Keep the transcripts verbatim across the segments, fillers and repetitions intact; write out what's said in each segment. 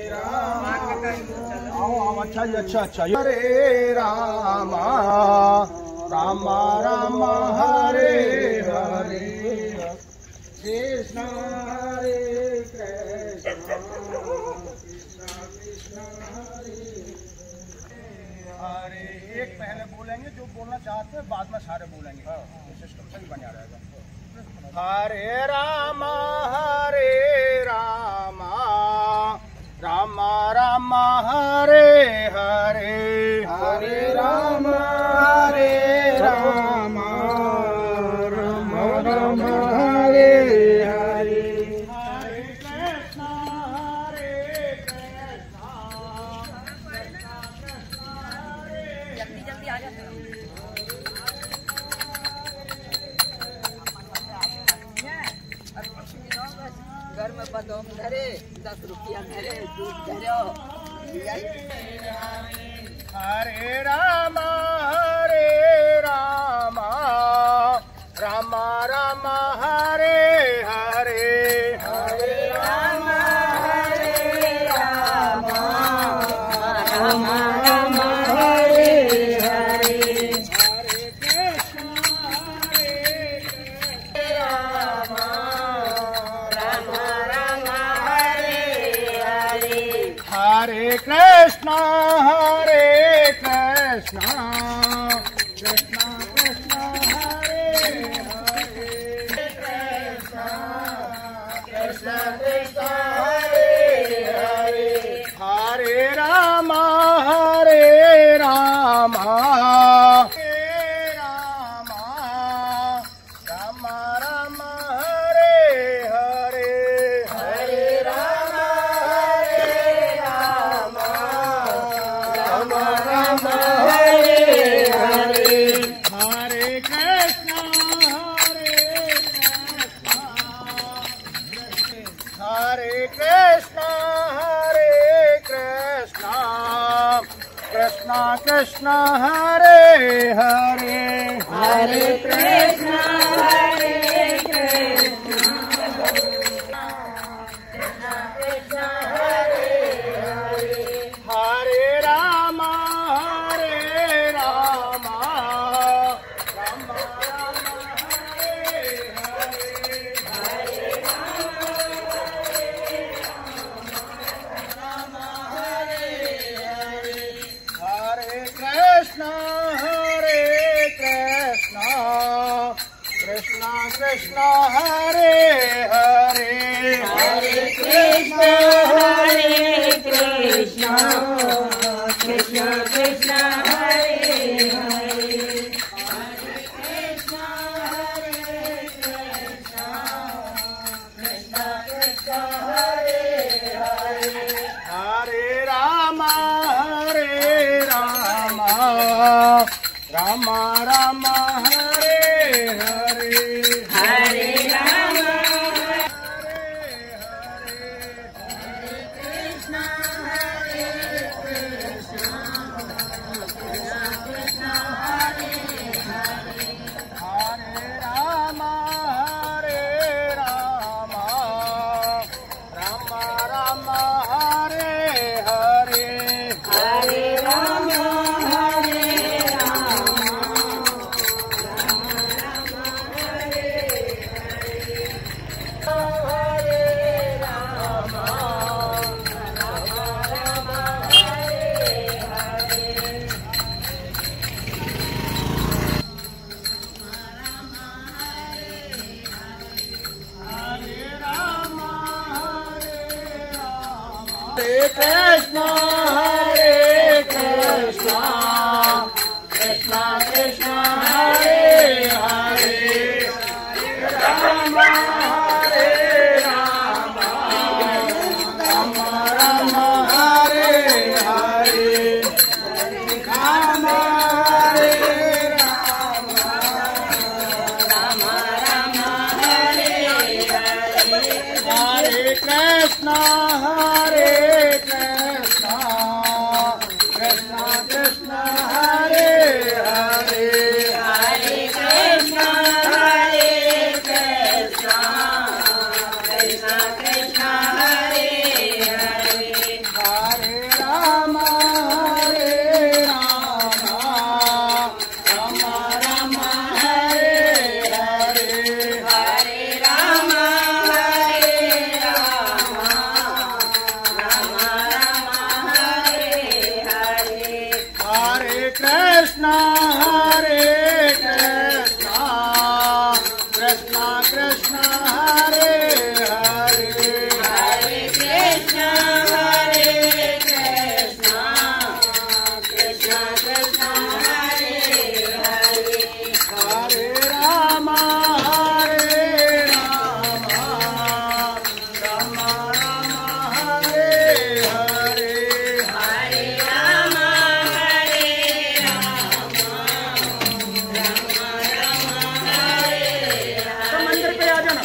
आओ आओ, अच्छा जी अच्छा अच्छा। हरे रामा रामा रामा हरे हरे, कृष्ण हरे कृष्ण कृष्ण कृष्ण हरे हरे। एक पहले बोलेंगे जो बोलना चाहते हैं, बाद में सारे बोलेंगे, तो सिस्टम सही बना रहेगा। हरे रामा हरे रामा रामा रामा हरे हरे, हरे रामा हरे रामा रामा रामा हरे हरे, हरे कृष्ण हरे कृष्ण कृष्ण कृष्ण हरे। जल्दी जल्दी आ जाते हो। घर में बदोम धरे, दस रुपया धरे, दूध धरो। हरे रामा हरे रामा रामा रामा हरे हरे, हरे रामा हरे रामा रामा रामा हरे हरे, हरे कृष्ण हरे कृष्ण रामा रामा रामा हरे हरे, हरे कृष्ण हरे कृष्ण कृष्ण कृष्ण हरे हरे, कृष्ण कृष्ण कृष्ण हरे हरे, हरे रामा हरे रामा हरे रामा रामा रामा हरे हरे, हरे रामा हरे रामा रामा रामा हरे हरे, हरे कृष्ण हरे कृष्ण हरे कृष्ण हरे कृष्ण कृष्ण कृष्ण हरे हरे, हरे कृष्ण हरे कृष्ण कृष्ण कृष्ण हरे हरे, हरे रामा हरे रामा रामा रामा हरे हरे, हरे रामा हरे रामा हरे हरे, हरे कृष्ण हरे कृष्ण कृष्ण कृष्ण हरे हरे, हरे कृष्ण हरे कृष्ण कृष्ण कृष्ण हरे हरे, हरे कृष्ण हरे कृष्ण कृष्ण कृष्ण हरे हरे, हरे रामा हरे रामा रामा रामा हरे हरे, हरे रामा हरे हरे, हरे कृष्ण हरे कृष्ण कृष्ण कृष्ण हरे हरे, हरे रामा हरे रामा रामा रामा हरे हरे, हरे रामा हरे रामा हरे कृष्ण हरे कृष्ण कृष्ण कृष्ण हरे हरे, राम हरे राम राम राम हरे हरे, राम हरे राम राम राम हरे हरे, हरे कृष्ण हरे कृष्ण कृष्ण कृष्ण हरे हरे, हरे कृष्ण हरे Krishna Krishna, Hare Krishna, Krishna Krishna, Hare Hare, Hare Krishna, Hare Krishna, Krishna Krishna, Hare Hare, Hare Rama, Hare Rama, Rama Rama, Hare Hare, Hare Rama, Hare Rama, Rama Rama, Hare Hare। मंदिर पे आ जाना।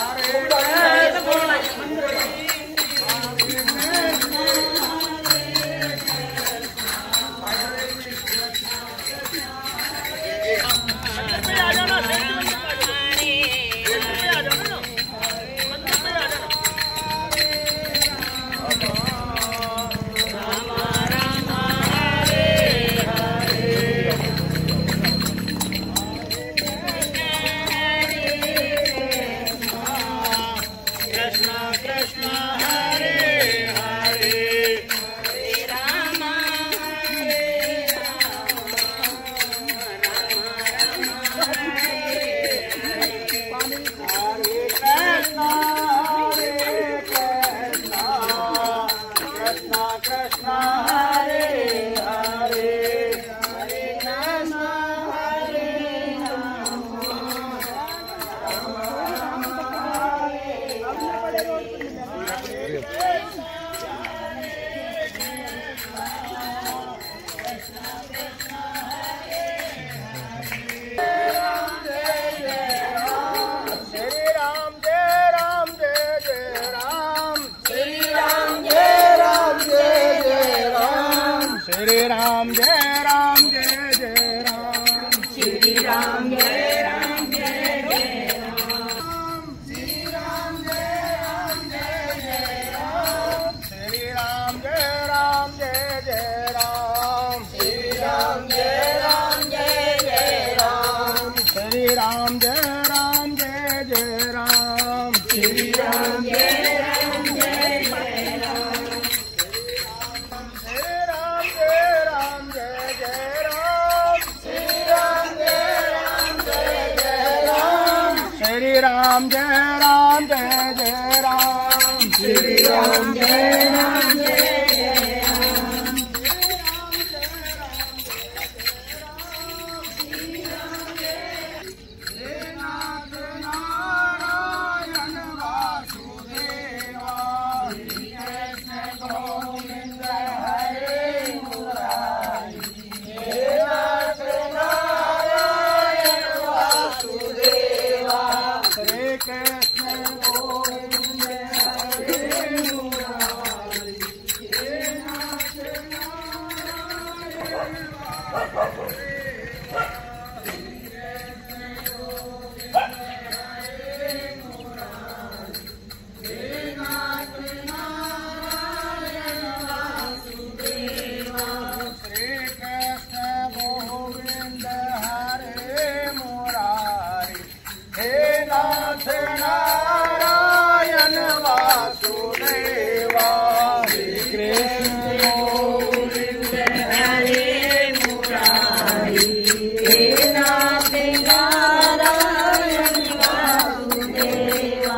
Shri Ram, Jai Ram, Jai Jai Ram. Shri Ram, Jai Ram, Jai Jai Ram. Shri Ram, Jai Ram, Jai Jai Ram. Shri Ram, Jai Ram, Jai Jai Ram. Shri Ram, Jai Ram, Jai Jai Ram. Shri Ram, Jai Ram, Jai Jai Ram. Shri Ram, Jai Ram, Jai Jai Ram. Shri Ram, Jai Ram, Jai Jai Ram. Shri Ram, Jai Ram, Jai Jai Ram. Nath Narayan Vasudeva, Krishna Govinda Hare Murari. Nath Narayan Vasudeva, Hare Krishna Govinda Hare Murari. Nath Narayan Vasudeva, Krishna Govinda Hare Murari. Nath Narayan Vasudeva,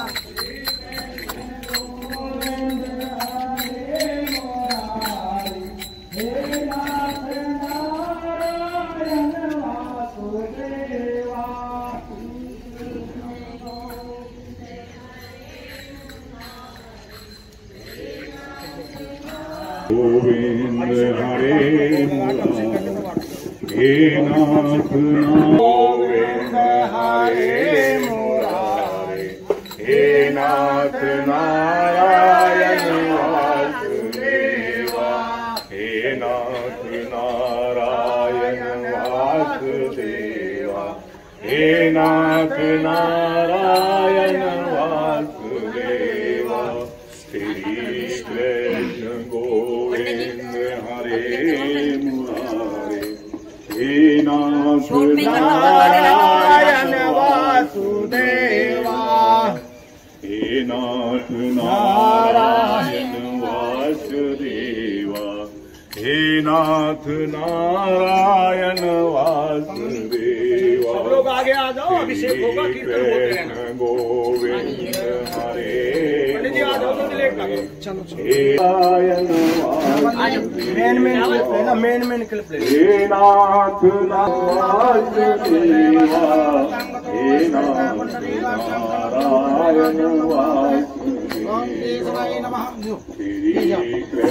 Govind Hare Murari, He Nath Govind Hare Murari, He Nath Narayan Vasudeva, He Nath Narayan Vasudeva, He Nath Narayan Vasudeva, Shri Krishna Govind Hare Murari, He Nath Narayan Vasudeva, He Nath Narayan Vasudeva, हे नाथ नारायण वासुदेवा। सब लोग आगे आ जाओ, अभिषेक होगा, कीर्तन होते रहना। गोविंद हरे पंडित जी आ जाओ तो लेट लगे। चलो चलो नारायण मेन मेन क्लिप लेना, मेन मेन क्लिप लेना। हे नाथ वासुदेवा, हे नाथ नारायण वासुदेवा। ओम केशवाय नमः। श्री कृष्ण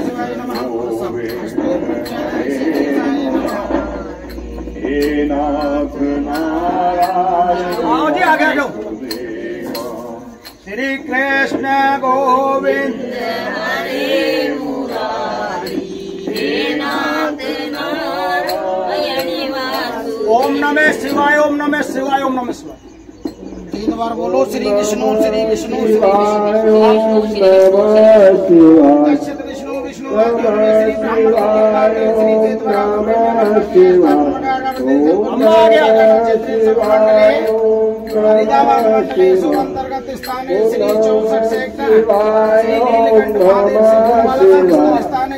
हे नाथ नारायण। आओ जी आगे आ जाओ। श्री कृष्ण गोविंद हरे मुरारी, हे नाथ नारायण वासुदेव। ओम नमः शिवाय, ओम नमः शिवाय, ओम नमः शिवाय। तीन बार बोलो श्री विष्णु श्री विष्णु श्री विष्णु विष्णु विष्णु अंतर्गत स्थान श्री चौसठ सेक्टर श्री नीलकंठ महादेव स्थान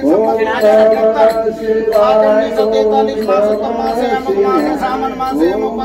तैतालीस मास मासे अमुक मासे सावन मासे अमुक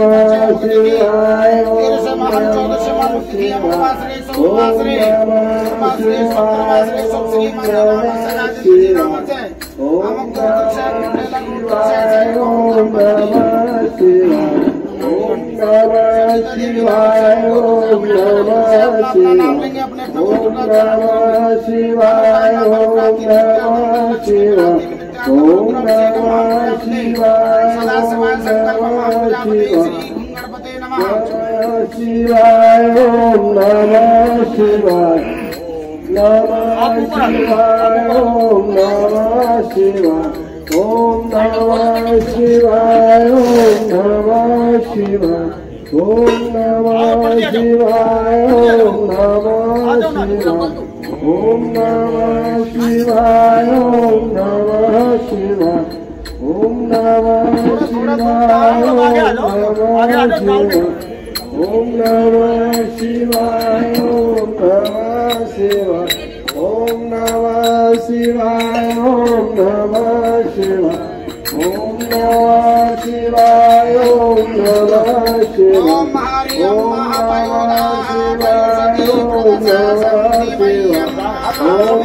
तेरह महान चौदह से मुक्ति अमुक मासरे सोम मासरे मासरे सप्तम मासरे सोम श्री माता राम सराज श्री राम जय अमुक से मंडलम से ओम नमः शिवाय, ओम नमः शिवाय, ओम नमः शिवाय, अपने ओम नमः शिवाय, ओम नमः शिवाय, ओम नमः शिवाय, सदा शिवाय शंकर महाप्रजापति श्री गणपते नमः शिवाय, ओम नमः शिवाय, नमः शिवाय, ओम नमः शिवाय, ओम नमः शिवाय, ओम नमः शिवाय, ओम नमः शिवाय, ओम नमः शिवाय, ओम नमः शिवाय, ओम नमः शिवाय, ओम नमः शिवाय, ओम नमः शिवाय, ओम नमः शिवाय, ओम नमः शिवाय, ओम नमः शिवाय, ओम नमः शिवाय, ओम नमः शिवाय, ओम नमः शिवाय, ओम नमः शिवाय, ओम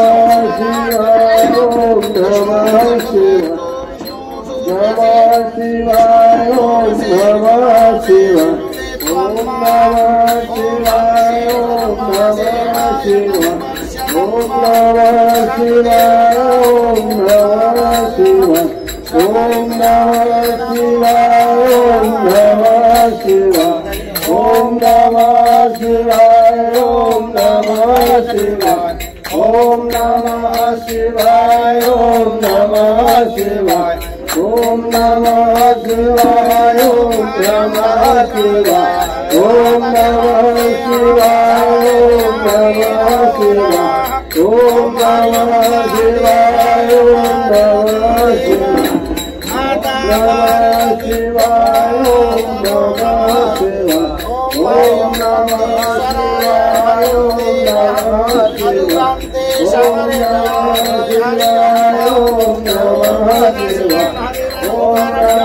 नमः शिवाय, नमः शिवाय, ओम नमः शिवाय, ओम नमः शिवाय, ओम नमः शिवाय, ओम नमः शिवाय, ओम नमः शिवाय, ओम नमः शिवाय, ओम नमः शिवाय, ओम नमः शिवाय, ओम नमः शिवाय, ओम नमः शिवाय, ओम नमः शिवाय, ओम नमः शिवाय, ओम नमः शिवाय, ओम नमः शिवाय, ओम नमः शिवाय, ओम नमः शिवाय, ओम नमः शिवाय, नमः शिवाय, ओम नमः शिवाय, ओम नमः शिवाय, ओम नमः शिवाय, ओम नमः शिवाय, ओम नमः शिवाय, ओम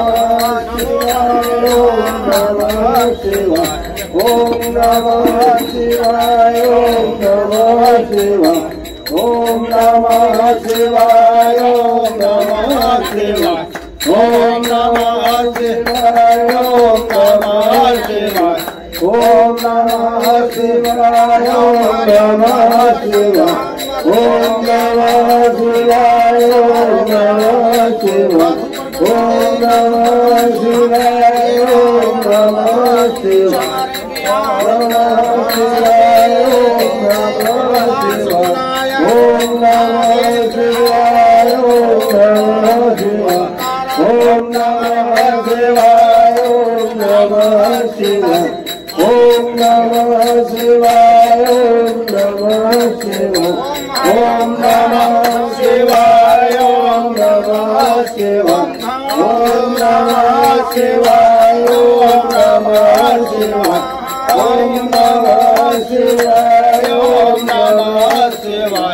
नमः शिवाय, ओम नमः शिवाय, ओम नमः शिवाय, ओम नमः शिवाय, ओम नमः शिवाय, ओम नमः शिवाय, ओम नमः शिवाय, ओम नमः शिवाय, ओम नमः शिवाय, ओम नमः शिवाय, ओम नमः शिवाय, ओम नमः शिवाय, ओम नमः शिवाय, नमः शिवाय, ओम नमः शिवाय, ओम नमः शिवाय, ओम नमः शिवाय, ओम नमः शिवाय, ओम नमः शिवाय, ओम नमः शिवाय, ओम नमः शिवाय, ओम नमः शिवाय, ओम नमः शिवाय, ओम नमः शिवाय, ओम नमः शिवाय, ओम नमः शिवाय, ओम नमः शिवाय,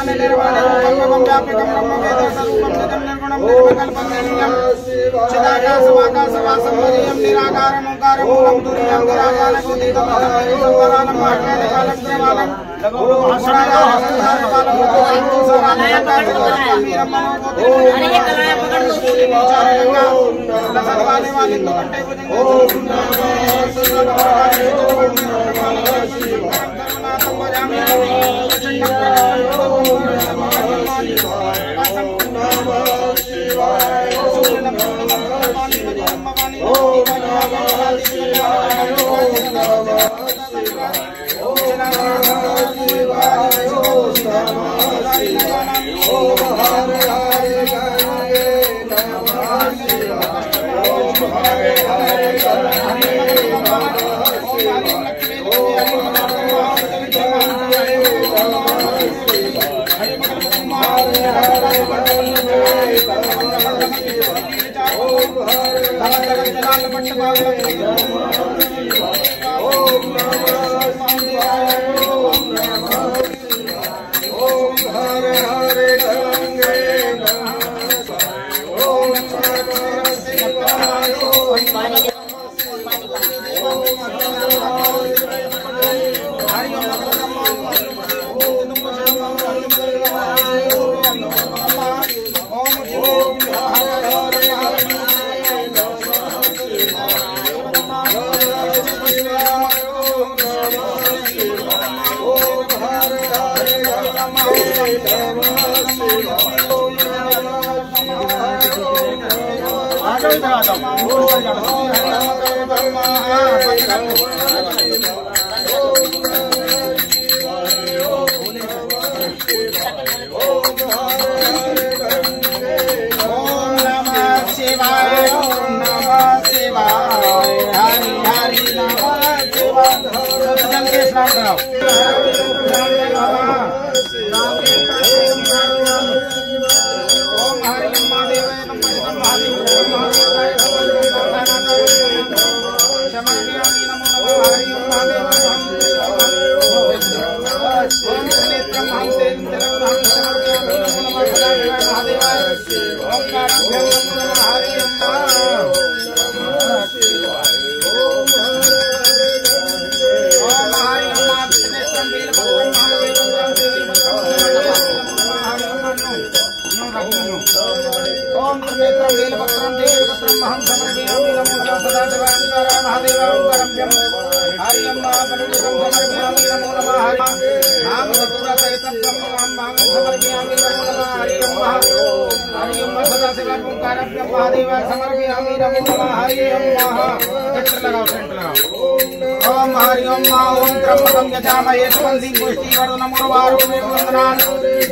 ज्ञानामि निर्वाणे रूपं व्यापकं ब्रह्म वेदस्वरूपं निजं निर्गुणं निर्विकल्पं निर्मलं चिदाकाशमाकाशवासं मदीयं निराकारं ओंकारं मूलं तुरीयं निराकालकोदितं संवरानं महाकालं त्रिवालं ओम हरि ओम ओम त्र्यंबकं यजामहे सुगंधिं पुष्टिवर्धनम् उर्वारुकमिव वन्दनान्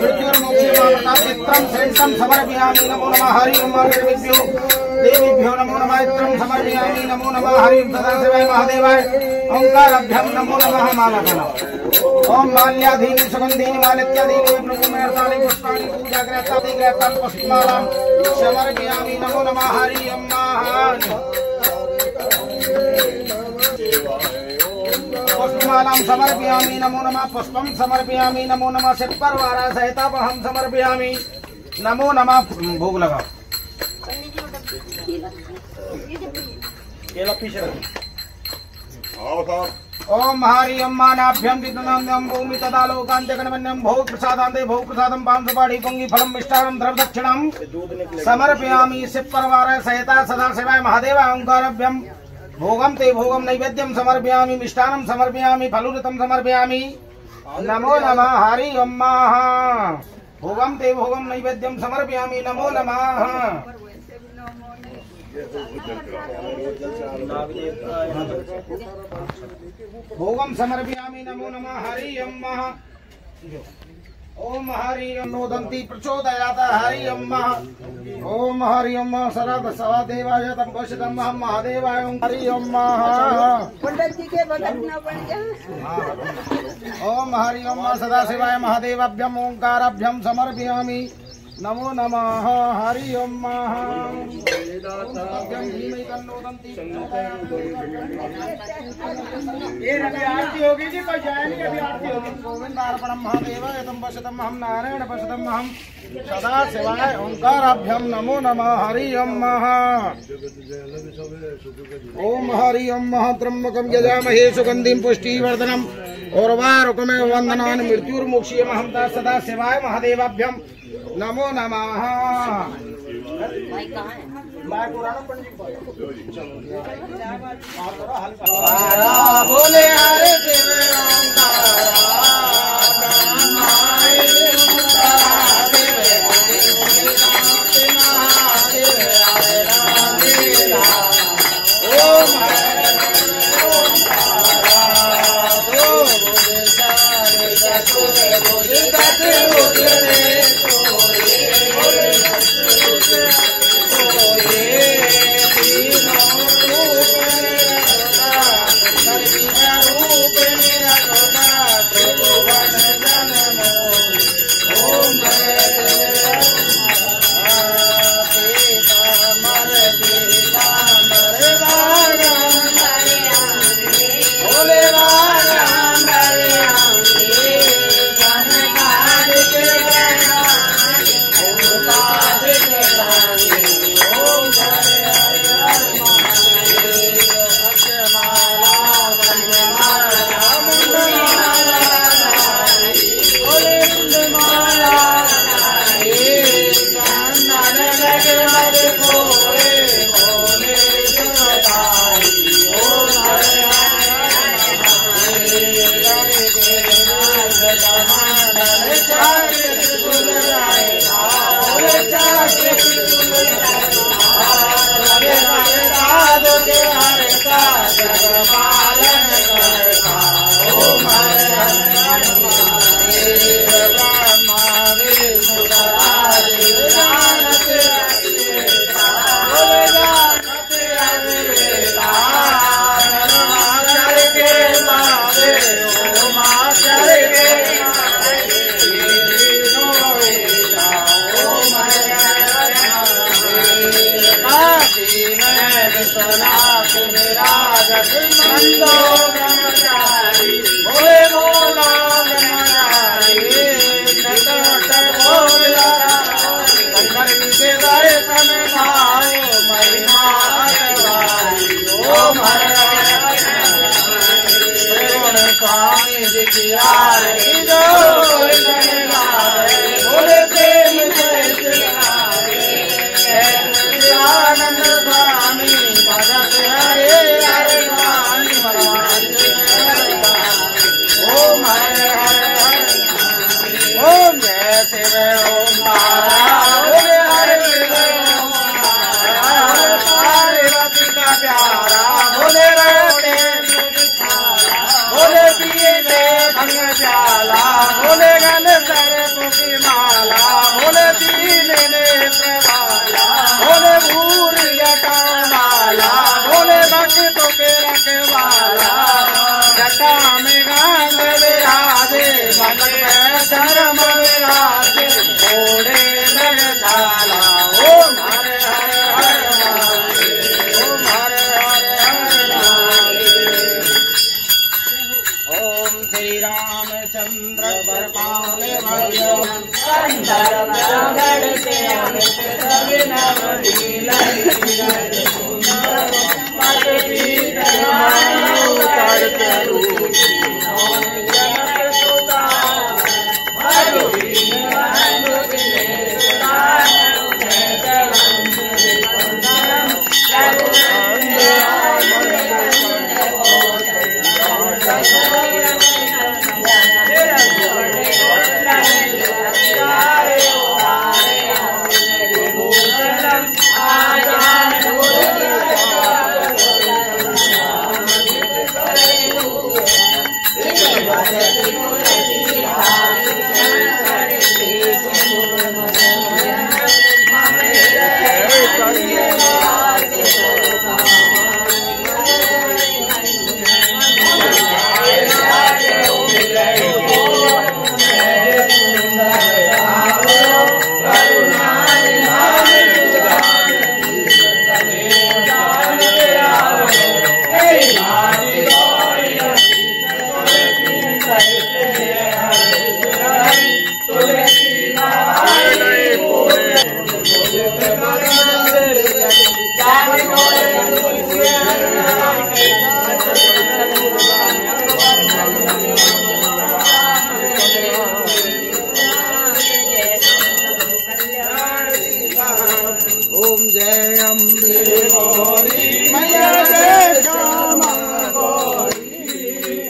मृत्युर्मुक्षीमामृताचित्रं श्रेष्ठं समर्पयामि नमो नमः हरि ओम देवेभ्यो देवीभ्यो नमो नमः इत्रं समर्पयामि नमो नमः हरि ओम सदाशिवाय महादेवाय ओंकाराभ्यां नमो नमः मालाधना ओम माल्याधीनि सुगंधीनि मालित्यादीनि ब्रह्ममेर्तानि पुष्पाणि पूजाग्रहतानि ग्रहतानि पुष्पमालां समर्पयामि नमो नमः हरि ओम पुष्पमालां समर्पयामि नमो नमः पुष्पं समर्पयामि नमो नमः सिप्परवारा सहितापहं समर्पयामि नमो नमः भोग लगाओ केला पीछे ओम हरि ओम मानाभ्यं विद्युनान्यं भूमि तदा लोकान्त्यगणमन्यं भोग प्रसादान्ते भोग प्रसादं पांसुपाठी पुंगी फलं मिष्टान्नं द्रवदक्षिणं समर्पयामि सिप्परवारा सहिता सदाशिवाय महादेवाय ओंकाराभ्यं भोगम ते भोगम नैवेद्यम समर्पयामि मिष्टान्नं समर्पयामि फलुरितं समर्पयामि नमो नमः हरि ओम भोगम ते भोगम नैवेद्यम समर्पयामि नमो नमः भोगम समर्पयामि नमो नमः हरि ओम ओम हरि ओम नोदन्ति प्रचोदयात् हरि ओम ओम हरि ओम शरद सवादेवाय तम पोषितम हम महादेवाय ओम हरि ओम पंडित जी के भगत न बन गया। ओम हरि ओम सदाशिवाय महादेवाभ्यम ओंकाराभ्यम समर्पयामि नमो नमः हरि ओम ये अभी आरती होगी जी, कोई जाएगी अभी आरती होगी। गोविंदार्पणम महादेव यतम वसतम हम नारायण वसतम हम सदा शिवाय ओंकाराभ्यम नमो नमः हरि ओम ओम हरि ओम त्र्यंबकं यजामहे सुगंधिं पुष्टिवर्धनम् उर्वारुकमेव वन्दनान् मृत्युर्मुक्षीयमहं सदा शिवाय महादेवाभ्यम नमो नमः। बोले हरे शिव Thank you. ओम जय अम्बे गौरी मैया जय श्यामा गौरी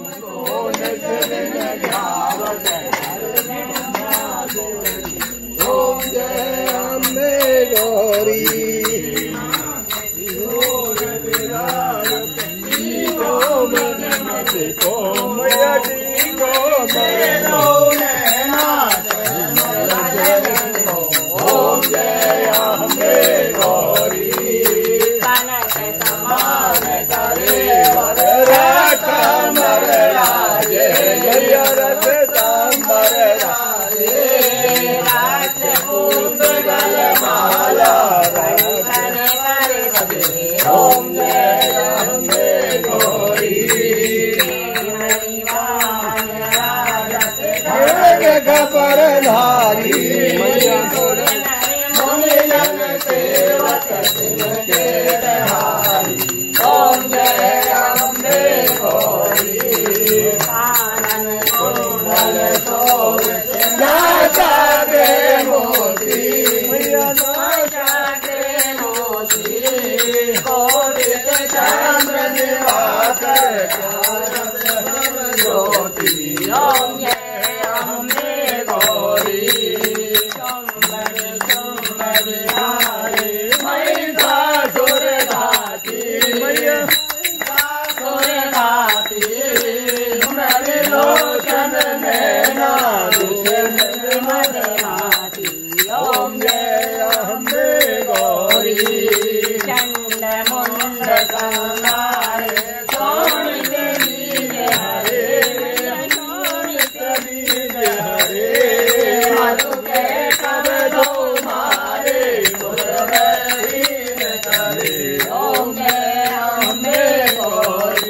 ओम जय अम्बे गौरी मैया जी को ओम जय अम्बे गौरी समान करे वर रथ मर राजे जय रथ सांबर राजे राजपूत गल माला ओम जय अम्बे गौरी खबर धारी मैया ओम जय अम्बे गौरी आनन कुंडल शोभित नाचा के मोती मैया नाचा के मोती शोभित चंद्र दिवाकर ज्योति ओम जय अम्बे गौरी सुंदर सुंदर लोचन में ओम जय अम्बे गौरी चंड मुंड कंगाल शोणित बीज हरे शोणित बीज हरे मधु के कबजो मारे मुरलीन करे ओम जय अम्बे गौरी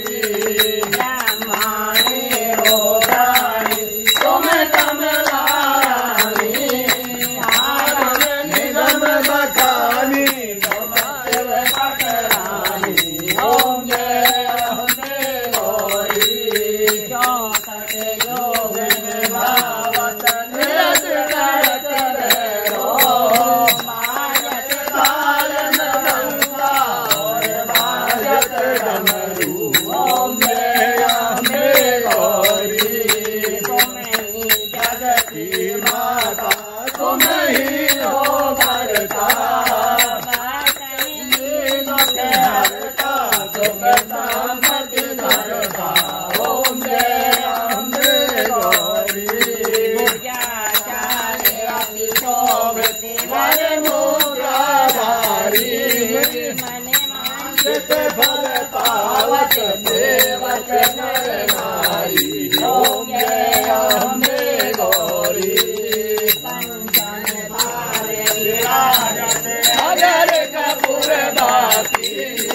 फल पावत देवत नर नारी ओम जय अम्बे गौरी पंचन भारे विराजत अगर कपूर बाती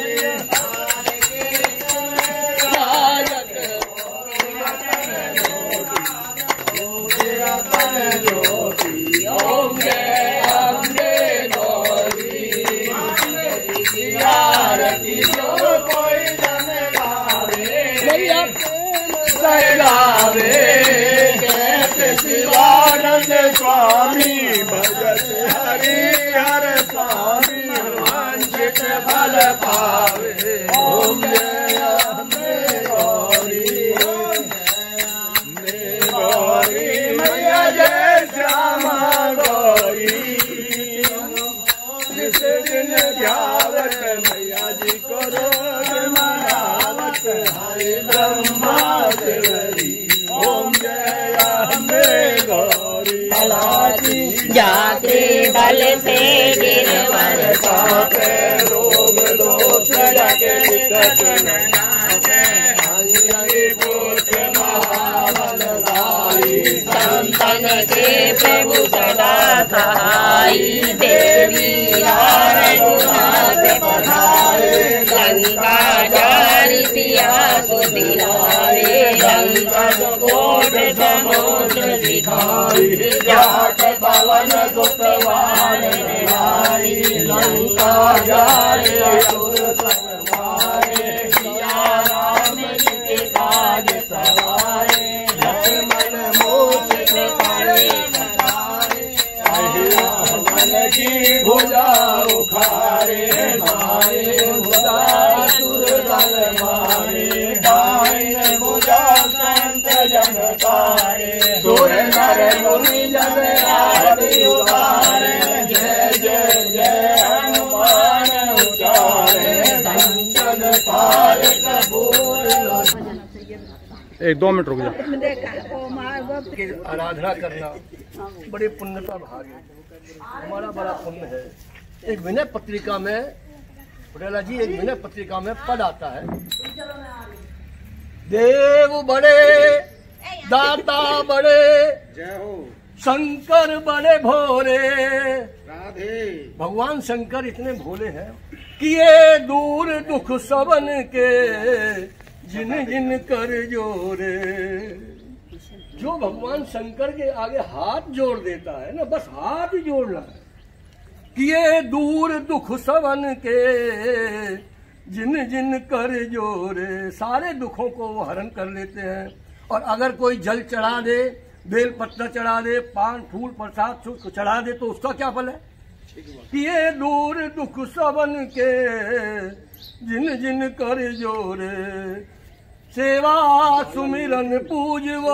ज्योति ओम जय अम्बे गौरी आरती जो कोई जन गावे गावे कहते शिवानंद स्वामी भगत हरि हर स्वामी वांछित फल पावे ओम जय अम्बे गौरी गौरी मैया जय श्यामा गौरी जिस दिन ध्यावत मैया जी को रोज मनावत हरि ब्रह्मा देवरी ओम जय अम्बे गौरी जाते बल से गिरवर पापे रोग दोष लगे विकट नाथे हरि पुरुष महाबलधारी संतन के प्रभु सदा सहाई देवी रघुनाथ पधारे लंका जारी किया सुधिराए संकट कोट समुद्र सिखाई जात पवन सुत वार हारी लंका जाए असुर संहारे सिया राम जी काज सवारे लक्ष्मण मूर्ति काले मन की भुजा उखारे मारे भुजा सुर दल मारे पाइन भुजा संत जन तारे सुर नर मुनि जन आरती उतारे जय जय जय हनुमान उचारे संतन पार कबूल। एक दो मिनट रुक जा। आराधना करना बड़े पुण्य का भाग है, हमारा बड़ा पुण्य है। एक विनय पत्रिका में पटेला जी एक विनय पत्रिका में पद आता है, देव बड़े दाता बड़े शंकर बड़े भोले। भगवान शंकर इतने भोले हैं कि ये दूर दुख सबन के जिन जिन कर जोरे। जो भगवान शंकर के आगे हाथ जोड़ देता है ना, बस हाथ ही जोड़ना है कि ये दूर दुख सबन के जिन जिन कर जोरे। सारे दुखों को वो हरण कर लेते हैं। और अगर कोई जल चढ़ा दे, बेल पत्ता चढ़ा दे, पान फूल प्रसाद चढ़ा दे तो उसका क्या फल है कि ये दूर दुख सबन के जिन जिन कर जोरे। सेवा सुमिरन पूजवो,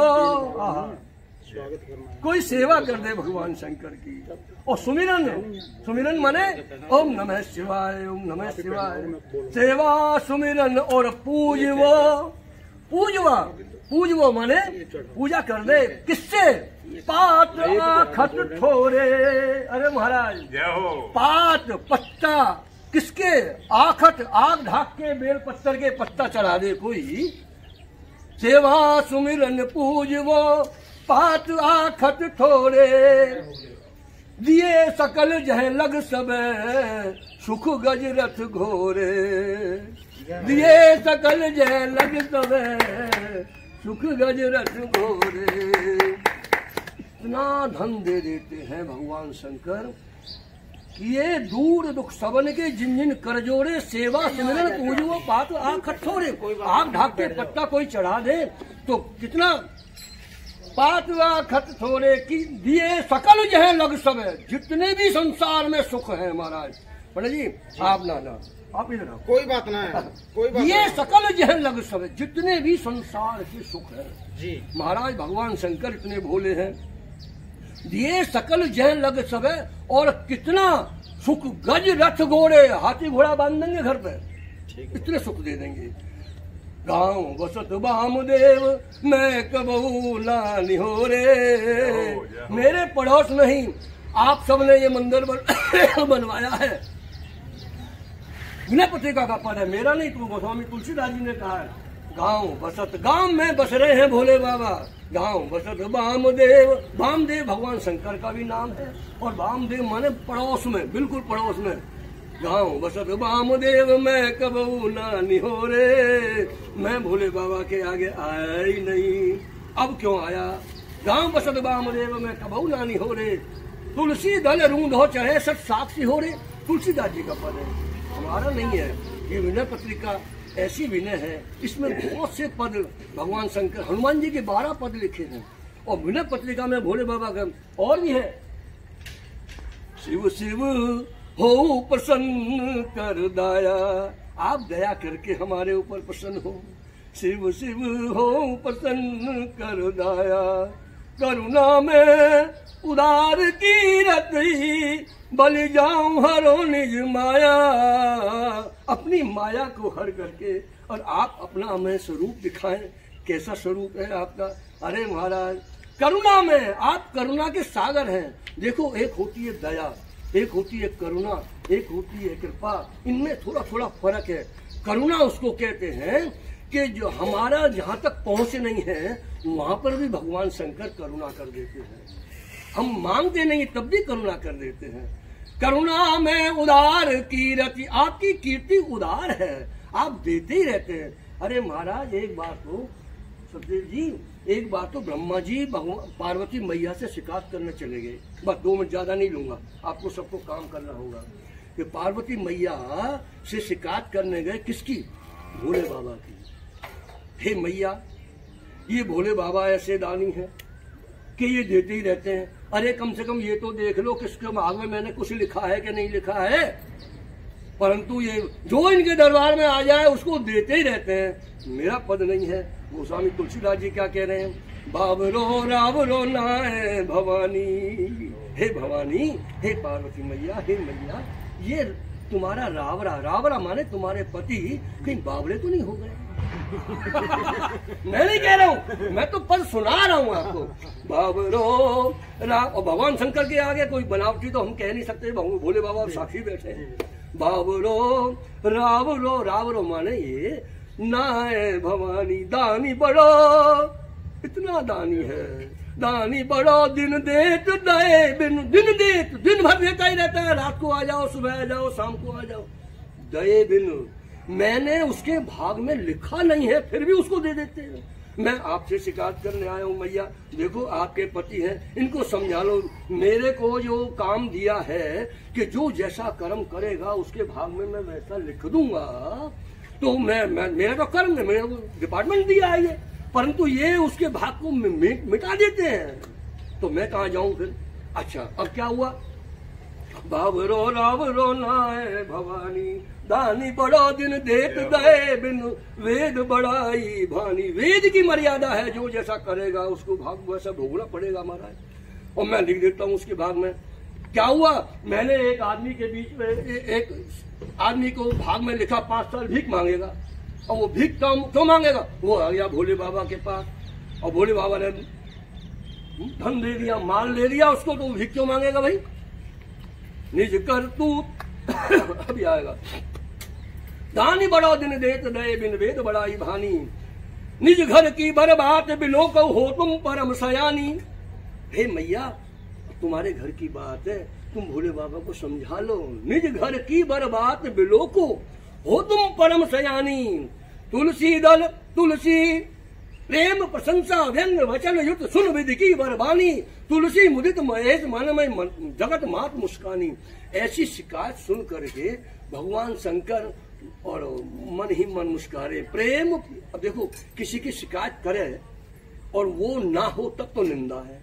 कोई सेवा कर दे भगवान शंकर की। और सुमिरन, सुमिरन माने ओम नमः शिवाय, ओम नमः शिवाय। सेवा सुमिरन और पूजवो, पूजवा पूजवो माने पूजा कर दे। किससे? पात आखत ठोरे। अरे महाराज पात पत्ता किसके? आखत आग ढाक के बेल पत्थर के पत्ता चढ़ा दे कोई। सेवा सुमिरन पूजवो पात आखत ठोरे। दिए सकल जह लग सब सुख गज रथ घोरे। दिए सकल जह लग सब सुख गज रथ घोरे। इतना धन दे देते हैं भगवान शंकर कि ये दूर दुख सबन के जिन जिन कर जोड़े। सेवा सिमरन पूजो पात आग खट्ठोरे। आग ढाक के पत्ता कोई चढ़ा दे तो कितना पात आग खट थोड़े की दिए सकल जह लग सब है। जितने भी संसार में सुख है महाराज। पंडित जी आप ना ना आप इधर कोई बात ना है, कोई बात ये सकल जह लग सब है। जितने भी संसार के सुख है जी महाराज भगवान शंकर इतने भोले हैं। दिए सकल जह लग सब है। और कितना सुख गज रथ घोड़े, हाथी घोड़ा बांध देंगे घर पे, इतने सुख दे देंगे। गाँव बसत वामदेव मैं कबहू ना निहोरे। मेरे पड़ोस नहीं आप सबने ये मंदिर बन, बनवाया है। विनय पत्रिका का पद है, मेरा नहीं, तो गोस्वामी तुलसीदास जी ने कहा है। गाँव बसत, गांव में बस रहे हैं भोले बाबा। गाँव बसत वामदेव, वामदेव भगवान शंकर का भी नाम है। और वामदेव माने पड़ोस में, बिल्कुल पड़ोस में। गाँव बसत वामदेव मैं कबहू ना निहोरे। मैं भोले बाबा के आगे आया ही नहीं, अब क्यों आया। गाँव बसत वामदेव मैं कबहू ना निहोरे। तुलसी दल रूंधो चढ़े सत साक्षी हो रे। तुलसीदास जी का पद है, हमारा नहीं है। ये विनय पत्रिका ऐसी विनय है, इसमें बहुत से पद भगवान शंकर, हनुमान जी के बारह पद लिखे हैं। और विनय पत्रिका में भोले बाबा का और भी है। शिव शिव हो प्रसन्न कर दया, आप दया करके हमारे ऊपर प्रसन्न हो। शिव शिव हो प्रसन्न कर दया, करुणा में उदार की रति, बल जाऊं हरो निज माया। अपनी माया को हर करके और आप अपना हमें स्वरूप दिखाएं। कैसा स्वरूप है आपका। अरे महाराज करुणा में, आप करुणा के सागर हैं। देखो एक होती है दया, एक होती है करुणा, एक होती है कृपा। इनमें थोड़ा थोड़ा फर्क है। करुणा उसको कहते हैं कि जो हमारा जहाँ तक पहुँच नहीं है वहाँ पर भी भगवान शंकर करुणा कर देते हैं। हम मांगते नहीं तब भी करुणा कर देते हैं। करुणा में उदार कीर्ति, आपकी कीर्ति उदार है, आप देते ही रहते हैं। अरे महाराज एक बात तो सतदेव जी, एक बार तो ब्रह्मा जी भगवान पार्वती मैया से शिकायत करने चले गए। बस दो मिनट ज्यादा नहीं लूंगा, आपको सबको काम करना होगा। कि पार्वती मैया से शिकायत करने गए किसकी? भोले बाबा की। हे मैया, ये भोले बाबा ऐसे दानी हैं कि ये देते ही रहते हैं। अरे कम से कम ये तो देख लो किसके भाग में मैंने कुछ लिखा है कि नहीं लिखा है, परंतु ये जो इनके दरबार में आ जाए उसको देते ही रहते हैं। मेरा पद नहीं है। गोस्वामी तुलसीदास जी क्या कह रहे हैं? बाबरो रावरो नाय भवानी, हे भवानी, हे पार्वती मैया, हे मैया, ये तुम्हारा रावरा, रावरा माने तुम्हारे पति कहीं बावरे तो नहीं हो गए? मैं नहीं कह रहा हूँ, मैं तो पद सुना रहा हूँ आपको। बाबरो रा, और भगवान शंकर के आगे कोई बनावटी तो हम कह नहीं सकते, भोले बाबा साक्षी बैठे हैं। बाबरो रावरो, रावरो माने ये नाय भवानी, दानी बड़ो, इतना दानी है, दानी बड़ो, दिन देत दए बिन, दिन देत, दिन भर देता ही रहता है। रात को आ जाओ, सुबह आ जाओ, शाम को आ जाओ, दए बिन, मैंने उसके भाग में लिखा नहीं है फिर भी उसको दे देते हैं। मैं आपसे शिकायत करने आया हूँ मैया, देखो आपके पति हैं, इनको समझा लो। मेरे को जो काम दिया है कि जो जैसा कर्म करेगा उसके भाग में मैं वैसा लिख दूंगा, तो मैं, मैं मेरा तो कर्म है, मेरा डिपार्टमेंट दिया है ये, परंतु ये उसके भाग को मिटा देते हैं, तो मैं कहाँ जाऊं फिर? अच्छा अब क्या हुआ? बाबरो रावरो नाय भवानी, दानी बड़ा दिन देत दए बिन, वेद बड़ाई भानी। वेद की मर्यादा है, जो जैसा करेगा उसको भाग वैसा भोगना पड़ेगा महाराज। और मैं लिख देता हूँ उसके भाग में। क्या हुआ? मैंने एक आदमी के बीच में, एक आदमी को भाग में लिखा पांच साल भीख मांगेगा, और वो भीख क्यों मांगेगा? वो आ गया भोले बाबा के पास, और भोले बाबा ने धन दे दिया, माल ले लिया उसको, तो भीख क्यों मांगेगा भाई? निज कर तू अभी आएगा। दानी बड़ा दिन देत दए बिन, वेद बड़ाई भानी, निज घर की बरबात बिलो को हो तुम परम सयानी। हे मैया, तुम्हारे घर की बात है, तुम भोले बाबा को समझा लो। निज घर की बरबात बिलो को हो तुम परम सयानी, तुलसी दल तुलसी प्रेम प्रशंसा व्यंग वचन युक्त सुन विधि की बरबानी, तुलसी मुदित महेश मनमय जगत मात मुस्कानी। ऐसी शिकायत सुन करके भगवान शंकर और मन ही मन मुस्कारे। प्रेम, अब देखो किसी की शिकायत करे और वो ना हो तब तो निंदा है,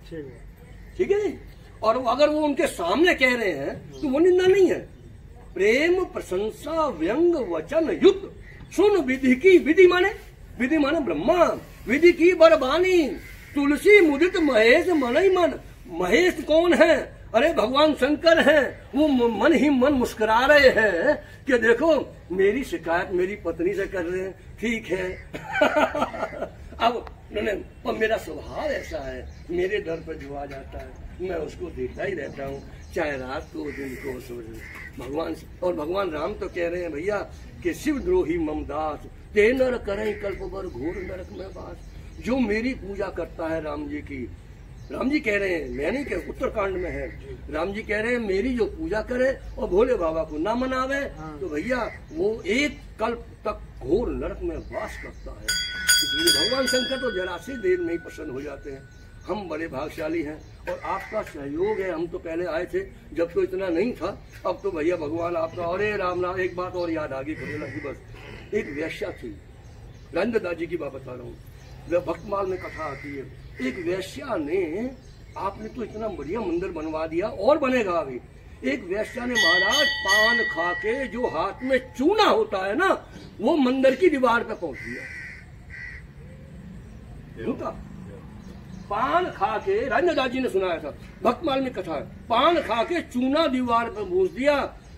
ठीक है? और अगर वो उनके सामने कह रहे हैं तो वो निंदा नहीं है। प्रेम प्रशंसा व्यंग वचन युक्त सुन विधि की, विधि माने, विधि माने ब्रह्मा, विधि की बरबानी, तुलसी मुदित महेश मन ही मन। महेश कौन है? अरे भगवान शंकर हैं। वो मन ही मन मुस्कुरा रहे हैं कि देखो मेरी शिकायत मेरी पत्नी से कर रहे हैं, ठीक है। अब उन्होंने, और मेरा स्वभाव ऐसा है, मेरे दर पर जो आ जाता है मैं उसको देता ही रहता हूँ, चाहे रात को दिन को सूरज। भगवान और भगवान राम तो कह रहे हैं भैया कि शिव द्रोही ममदास, ते नर करें कल्प पर घोर नरक में वास। जो मेरी पूजा करता है राम जी की, राम जी कह रहे हैं, मैं नहीं कह, उत्तरकांड में है, राम जी कह रहे हैं मेरी जो पूजा करे और भोले बाबा को ना मनावे, तो भैया वो एक कल्प तक घोर नरक में वास करता है। इसलिए भगवान शंकर तो जरा सी देर में ही प्रसन्न हो जाते हैं। हम बड़े भाग्यशाली हैं और आपका सहयोग है। हम तो पहले आए थे जब तो इतना नहीं था, अब तो भैया भगवान आपका। और राम नाम, एक बात और याद आ गई की, बस एक वेश्या थी, राजेंद्र दास जी की बात बता रहा हूँ, भक्तमाल में कथा आती है। एक वेश्या ने, आपने तो इतना बढ़िया मंदिर बनवा दिया और बनेगा अभी, एक वेश्या ने महाराज पान खा के जो हाथ में चूना होता है ना, वो मंदिर की दीवार पे पहुंच दिया। पान खा के, राजेंद्र दास जी ने सुनाया था, भक्तमाल में कथा है, पान खा के चूना दीवार पे भूस दिया,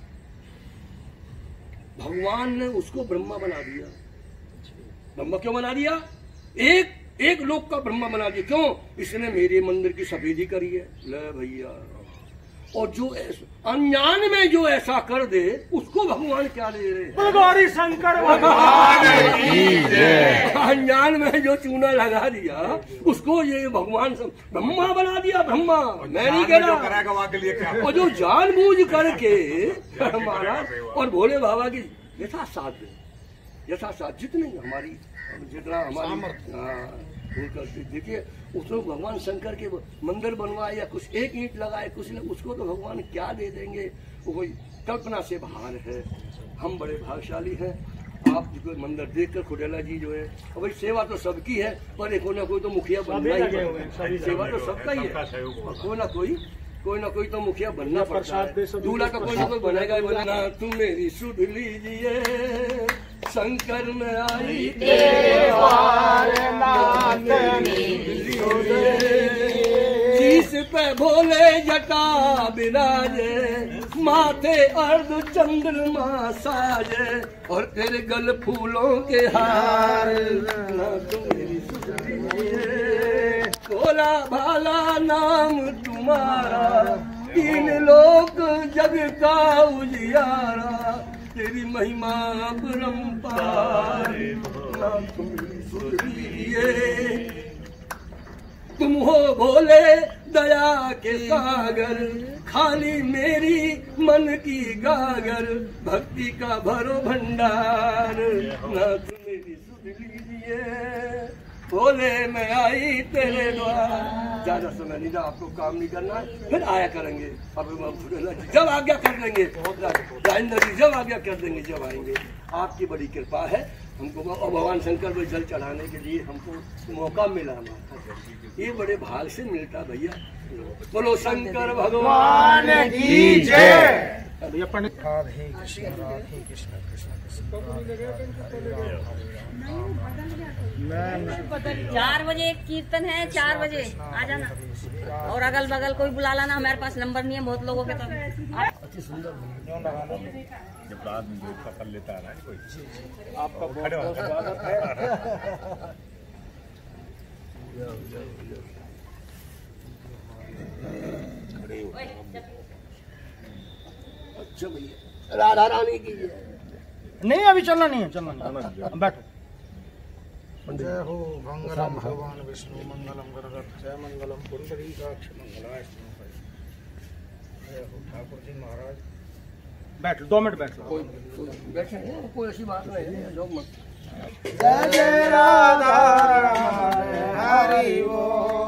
भगवान ने उसको ब्रह्मा बना दिया। ब्रह्मा क्यों बना दिया? एक एक लोक का ब्रह्मा बना दिया। क्यों? इसने मेरे मंदिर की सफेदी करी है। ले भैया, और जो अनजान में जो ऐसा कर दे उसको भगवान क्या दे रहे हैं? गौरी शंकर भगवान। अनजान में जो चूना लगा दिया उसको ये भगवान ब्रह्मा बना दिया। ब्रह्मा, मैं नहीं कह रहा। और जो जानबूझ करके हमारा और भोले बाबा की यथा साथ यथासाथ जितनी हमारी जितना हमारी हाँ, वो करते देखिए उसको भगवान शंकर के मंदिर बनवाए या कुछ एक ईंट लगाए कुछ न उसको तो भगवान क्या दे देंगे, वो कोई कल्पना से बाहर है। हम बड़े भाग्यशाली हैं। आप जो मंदिर देखकर खुडेला जी जो है, और भाई सेवा तो सबकी है, पर कोई ना कोई तो मुखिया बनना ही है। सेवा तो सबका ही है, कोई ना कोई कोई ना कोई तो मुखिया बनना पड़ता है। दूल्हा तो कोई ना कोई बनेगा ही बनेगा। तुम मेरी सुध लीजिए शंकर में आई तेरे द्वार शीश पे भोले जटा बिराजे, माथे अर्ध चंद्रमा साजे, और तेरे गल फूलों के हार। भोला भाला नाम तुम्हारा, तीन लोक जग का उजियारा, तेरी महिमा परंपार। तुम हो भोले दया के सागर, खाली मेरी मन की गागर, भक्ति का भरो भंडार। नाथ मेरी सुध लीजिए भोले मैं आई तेरे द्वार। ज्यादा समय नहीं था, आपको काम नहीं करना है, फिर आया करेंगे। अब जब आज्ञा कर देंगे राजेंद्र जी, जब आज्ञा कर देंगे जब आएंगे। आपकी बड़ी कृपा है हमको, और भगवान शंकर को जल चढ़ाने के लिए हमको मौका मिला हमारा, ये बड़े भाग से मिलता भैया। बोलो शंकर भगवान की जय। राधे कृष्ण राधे कृष्ण कृष्ण चार बजे कीर्तन है, चार बजे आ जाना। और अगल बगल कोई बुला लाना, हमारे पास नंबर नहीं है बहुत लोगों के। तो अति सुंदर जब रात में जो पकड़ लेता है ना कोई, आपका बहुत स्वागत है। अच्छा भैया, राधा रानी की नहीं, अभी चलना नहीं है, चलना नहीं, बैठो। जय हो मंगलम भगवान विष्णु मंगलम गणगत, जय मंगलम पुंडरीकाक्ष मंगलाय। जय हो ठाकुर जी महाराज। बैठ लो, दो मिनट बैठ लो। कोई बैठे हैं, कोई ऐसी बात नहीं है, जो मत। जय जय राधा हरि बोल।